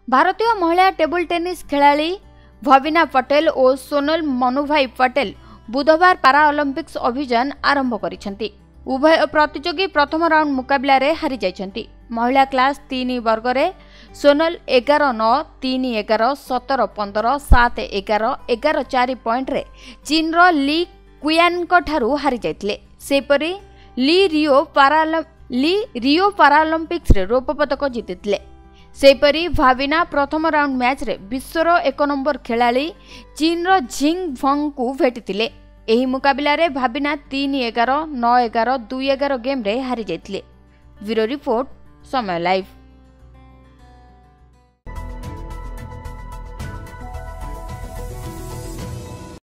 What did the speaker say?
भारतीय महिला table tennis खेलाड़ी भविना पटेल और सोनल मनुभाई पटेल बुधवार पाराओलंपिक्स अभियान आरंभ करिसेंती। उभय प्रतियोगी प्रथम राउंड मुकाबला रे हारि जाइछंती। महिला क्लास 3 वर्ग रे सोनल 11-9, 3-11, 17-15, 7-11, 11-4 पॉइंट रे चीन रो ली क्वियान को ठारू हारि जाइतले। सेपरी ली रियो पाराओलंपिक्स रे रौप्य पदक जीतितले। सेपरी भाविना प्रथम राउंड मैच रे विश्वर 1 नंबर खेलाड़ी चीन रो झिंग भंग को भेटितिले। एही मुकाबला रे भाविना 3-11, 9-11, 2-11 गेम रे हारि जाइतले। Bureau report Samay live.